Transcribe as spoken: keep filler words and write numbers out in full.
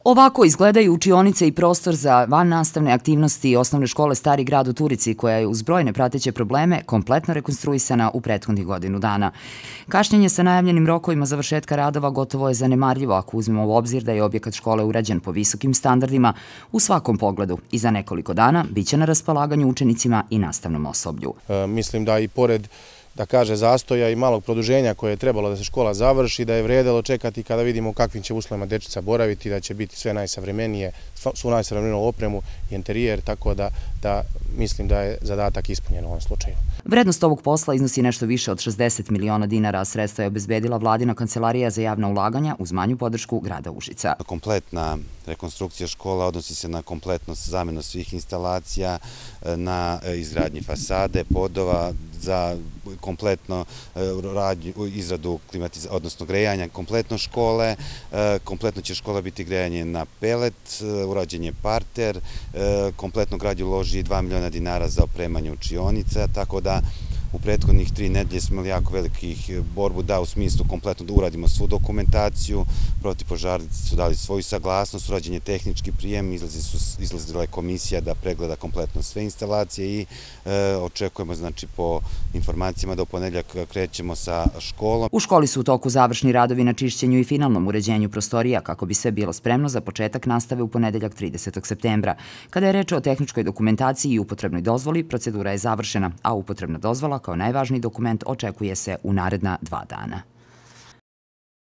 Ovako izgledaju učionice i prostor za vannastavne aktivnosti osnovne škole Stari grad u Turici, koja je uz brojne prateće probleme kompletno rekonstruisana u prethodnih godinu dana. Kašnjenje sa najavljenim rokovima završetka radova gotovo je zanemarljivo ako uzmemo u obzir da je objekat škole urađen po visokim standardima u svakom pogledu i za nekoliko dana biće na raspolaganju učenicima i nastavnom osoblju. E, mislim da i pored da kaže zastoja i malog produženja koje je trebalo da se škola završi, da je vredelo čekati kada vidimo u kakvim će uslovima dečica boraviti, da će biti sve najsavremenije, svu najsavremeniju opremu i interijer, tako da, da mislim da je zadatak ispunjen u ovom slučaju. Vrednost ovog posla iznosi nešto više od šezdeset miliona dinara, a sredstva je obezbedila Vladina kancelarija za javna ulaganja uz manju podršku grada Užica. Kompletna rekonstrukcija škola odnosi se na kompletnu zamenu svih instalacija, na izgradnji fasade, podova, za kompletno izradu klimatizacije, odnosno grejanja kompletno škole. Kompletno će škola biti grejanje na pelet, urađen je parter, kompletno grad uloži dva miliona dinara za opremanje učionica, tako da u prethodnih tri nedelje smo imali jako velikih borbu da u smislu kompletno da uradimo svu dokumentaciju, protivpožarnici su dali svoju saglasnost, urađen je tehnički prijem, izlazila je komisija da pregleda kompletno sve instalacije i očekujemo, znači, po informacijama da u ponedeljak krećemo sa školom. U školi su u toku završni radovi na čišćenju i finalnom uređenju prostorija kako bi sve bilo spremno za početak nastave u ponedeljak tridesetog septembra. Kada je reč o tehničkoj dokumentaciji i upotrebnoj dozvoli, procedura je završena, a upotrebna dozvola kao najvažniji dokument očekuje se u naredna dva dana.